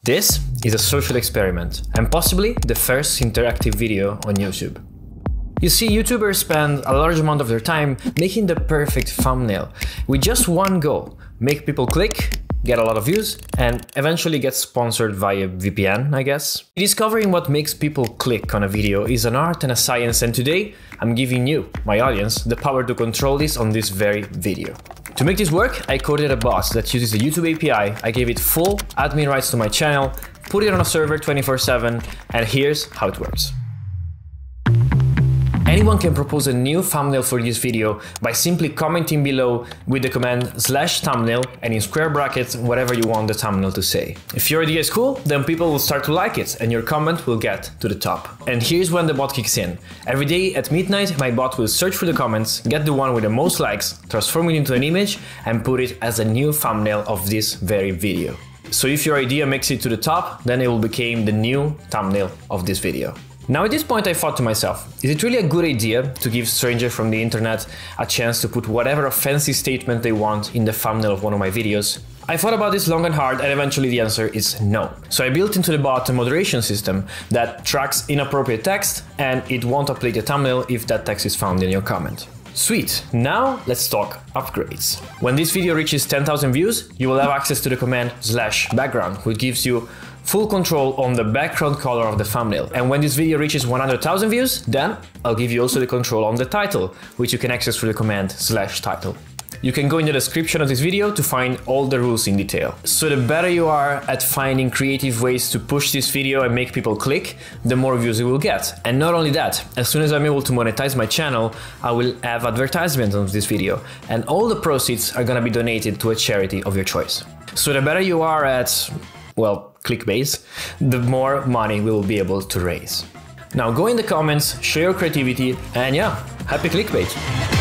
This is a social experiment and possibly the first interactive video on YouTube. You see, YouTubers spend a large amount of their time making the perfect thumbnail with just one goal: make people click, get a lot of views, and eventually get sponsored via VPN, I guess. Discovering what makes people click on a video is an art and a science, and today I'm giving you, my audience, the power to control this on this very video. To make this work, I coded a bot that uses the YouTube API, I gave it full admin rights to my channel, put it on a server 24/7, and here's how it works. Anyone can propose a new thumbnail for this video by simply commenting below with the command /thumbnail and in square brackets whatever you want the thumbnail to say. If your idea is cool, then people will start to like it and your comment will get to the top. And here's when the bot kicks in. Every day at midnight, my bot will search through the comments, get the one with the most likes, transform it into an image, and put it as a new thumbnail of this very video. So if your idea makes it to the top, then it will become the new thumbnail of this video. Now at this point I thought to myself, is it really a good idea to give strangers from the internet a chance to put whatever offensive statement they want in the thumbnail of one of my videos? I thought about this long and hard, and eventually the answer is no. So I built into the bot a moderation system that tracks inappropriate text, and it won't update the thumbnail if that text is found in your comment. Sweet, now let's talk upgrades. When this video reaches 10,000 views, you will have access to the command /background, which gives you full control on the background color of the thumbnail. And when this video reaches 100,000 views, then I'll give you also the control on the title, which you can access through the command /title. You can go in the description of this video to find all the rules in detail. So the better you are at finding creative ways to push this video and make people click, the more views it will get. And not only that, as soon as I'm able to monetize my channel, I will have advertisements on this video, and all the proceeds are gonna be donated to a charity of your choice. So the better you are at, well, clickbait, the more money we will be able to raise. Now go in the comments, share your creativity, and yeah, happy clickbait!